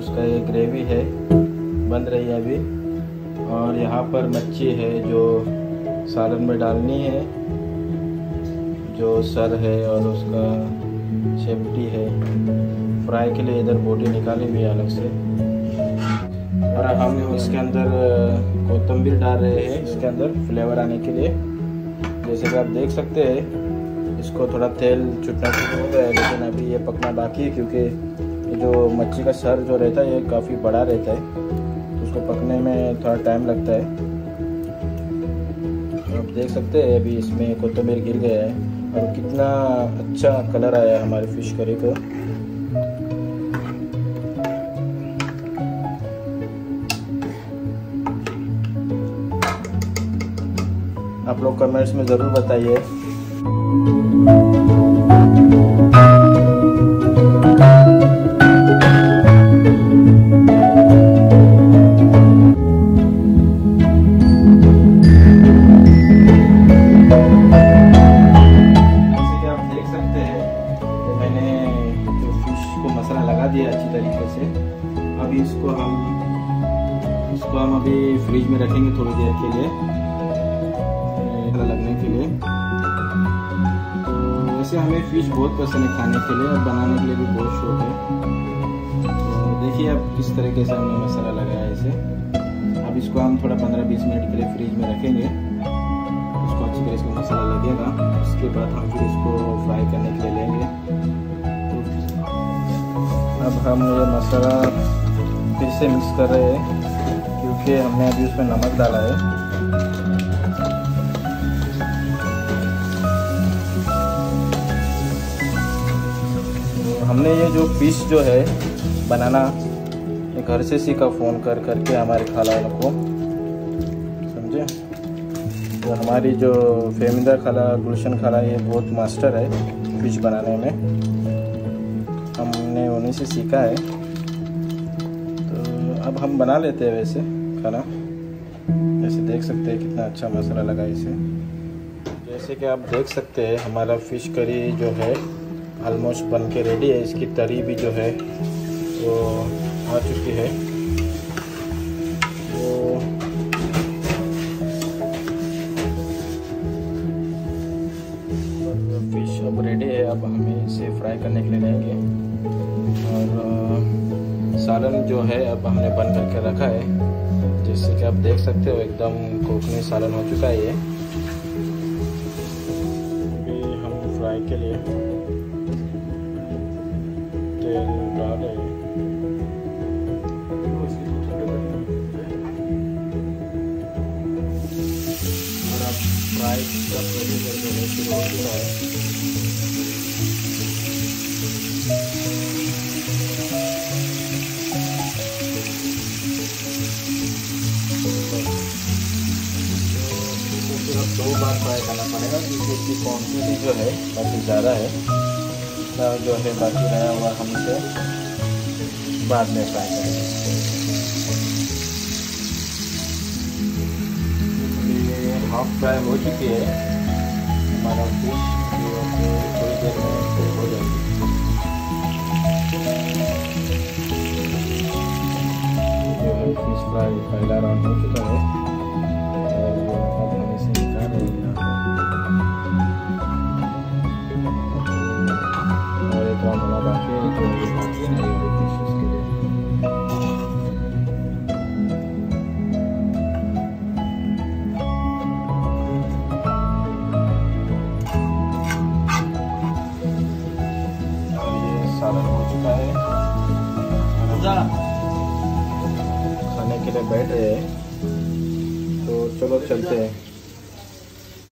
उसका ये ग्रेवी है बन रही है अभी। और यहाँ पर मच्छी है जो सालन में डालनी है, जो सर है और उसका शेपटी है। फ्राई के लिए इधर बोटी निकाली हुई है अलग से। और हम इसके अंदर कोतंबीर डाल रहे हैं इसके अंदर फ्लेवर आने के लिए। जैसे कि आप देख सकते हैं इसको थोड़ा तेल छुटना शुरू हो गया है, लेकिन अभी ये पकना बाकी है क्योंकि जो मच्छी का सर जो रहता है ये काफ़ी बड़ा रहता है, तो उसको पकने में थोड़ा टाइम लगता है। आप देख सकते हैं अभी इसमें कोतंबीर गिर गया है और कितना अच्छा कलर आया है हमारे फिश करी को। आप लोग कमेंट्स में ज़रूर बताइए। अच्छी तरीके से अभी इसको हम अभी फ्रिज में रखेंगे थोड़ी देर के लिए लगने के लिए। तो वैसे हमें फिश बहुत पसंद है खाने के लिए और बनाने के लिए भी बहुत शौक है। तो देखिए अब किस तरीके से हमने मसाला लगाया है इसे। अब इसको हम थोड़ा 15-20 मिनट के लिए फ्रिज में रखेंगे, उसको अच्छी तरह से मसाला लगेगा। उसके बाद हम फिर इसको फ्राई करने के लिए लेंगे। अब हम ये मसाला फिर से मिक्स कर रहे हैं क्योंकि हमने अभी उसमें नमक डाला है। तो हमने ये जो फिश जो है बनाना ये घर से सीखा फ़ोन कर करके हमारे खाला को, समझे। तो हमारी जो फेमिदा खाला गुलशन खाला ये बहुत मास्टर है फिश बनाने में, हमने उन्हीं से सीखा है। तो अब हम बना लेते हैं वैसे खाना। जैसे देख सकते हैं कितना अच्छा मसाला लगा इसे। जैसे कि आप देख सकते हैं हमारा फ़िश करी जो है ऑलमोस्ट बन के रेडी है। इसकी तरी भी जो है वो आ चुकी है। तो फिश अब रेडी है। अब हमें इसे फ्राई करने के लिए लेंगे। और सालन जो है अब हमने बन करके रखा है, जैसे कि आप देख सकते हो एकदम कोकनी सालन हो चुका है ये। अभी हम फ्राई के लिए तेल डाल रहे हैं। और अब फ्राई का प्रोसीजर जो है शुरू हो चुका है। सिर्फ 2 बार फ्राई करना पड़ेगा क्योंकि इसकी क्वान्टिटी जो है काफ़ी ज़्यादा है। जो है बाकी रहा हुआ हम इसे बाद में फ्राई करेंगे। ये हाफ फ्राई हो चुकी है हमारा फिश, थोड़ी देर में हो जाएगी। जो है फिश फ्राई पहला राउंड हो चुका है और अब हम इसे निकाल रहे हैं। और एक राउंड होना बाकी है जो बाकी नहीं हुई फिश उसके लिए। सालन हो चुका है, खाने के लिए बैठ रहे हैं। तो चलो चलते हैं।